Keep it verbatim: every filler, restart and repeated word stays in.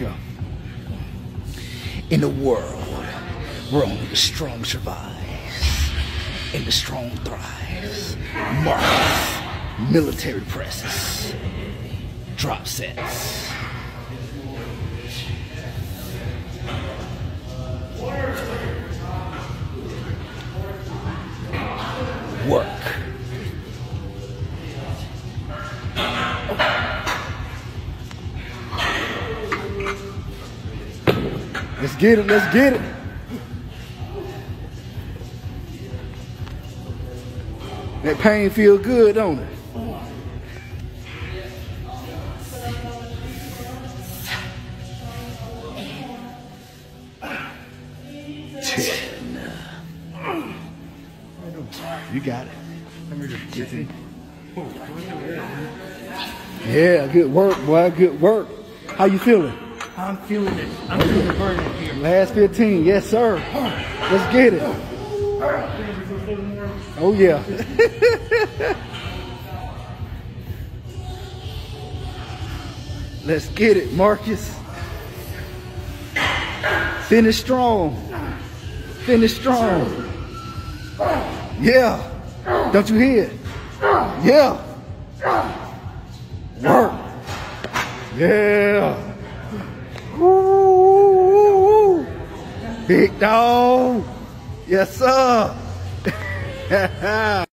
Yeah. In a world where only the strong survives and the strong thrives, markets, military presses, drop sets. Work. Let's get it, let's get it. That pain feel good, don't it? Ten. You got it. Yeah, good work, boy. Good work. How you feeling? I'm feeling it. I'm feeling the burden here. Last fifteen, yes, sir. Let's get it. Oh yeah. Let's get it, Marcus. Finish strong. Finish strong. Yeah. Don't you hear it? Yeah. Work. Yeah. Woo. Big dog. Yes, sir.